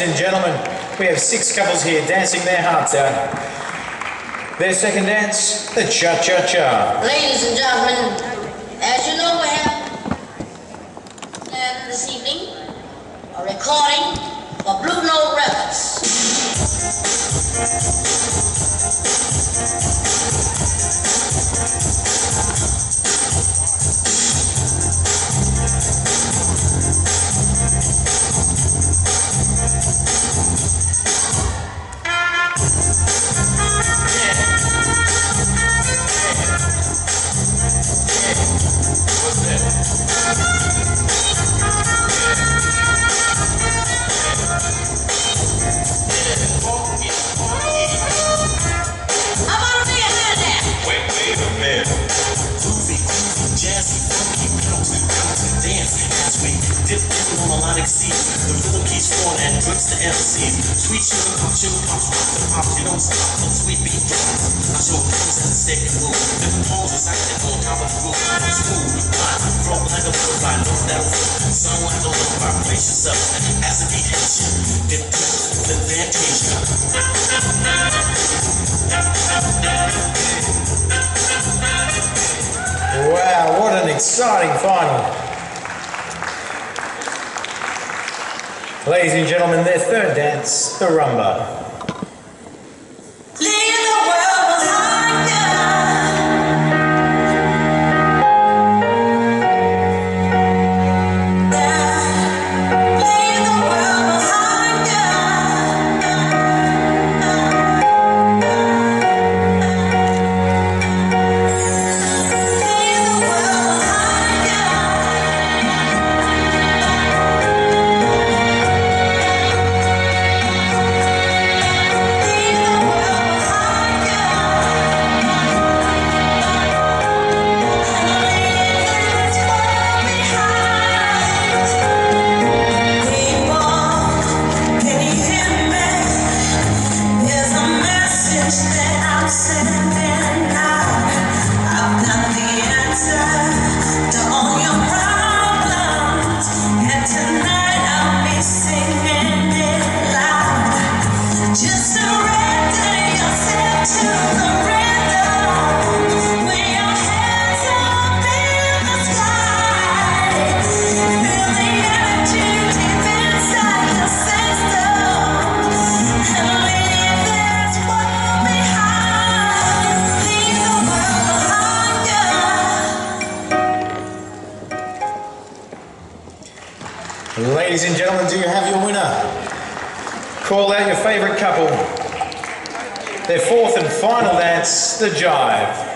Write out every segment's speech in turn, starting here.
and gentlemen, we have 6 couples here dancing their hearts out. Their second dance, the Cha-Cha-Cha. Ladies and gentlemen, as you know, we have this evening a recording for Blue Note Records. The rhythm keeps flowing and drinks the MCs. Sweet sugar pop, you don't stop till sweet beat drops. I show things as a steady move. Different poses, I get on top of the groove. Smooth, fine, throw like a butterfly, know that'll work. Sound like a little brace yourself as a beat hits you. Get the Fantasia. Wow, what an exciting final. Ladies and gentlemen, their third dance, the Rumba. Ladies and gentlemen, do you have your winner? Call out your favourite couple. Their fourth and final dance, the Jive.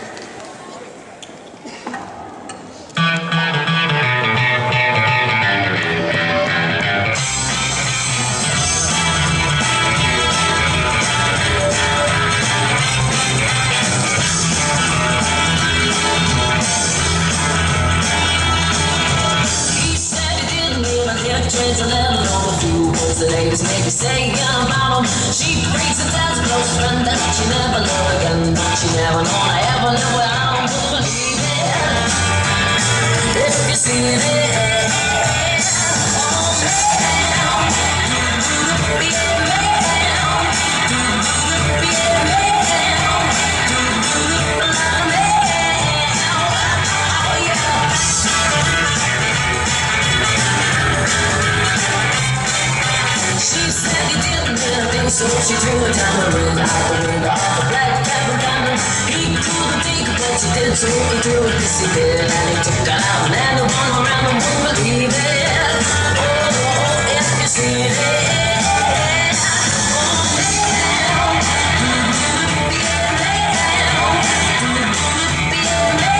The ladies make me say about him. She breaks it as a close friend that she never loved again. But she never known I ever knew where I would believe it. If you see it, oh man, be a man, be a man, oh yeah. She said he didn't really think so. She threw a tambourine out the window of the black pepper diamond. He couldn't think of what she did, so he threw a kissy bit and he took her out and the one around him wouldn't believe it. Oh, if you see it, oh man, be a man, be a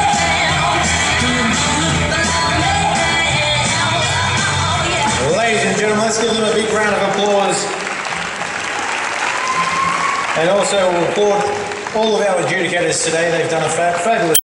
man. Ladies and gentlemen, let's give them a big round of applause. And also we'll applaud all of our adjudicators today. They've done a fabulous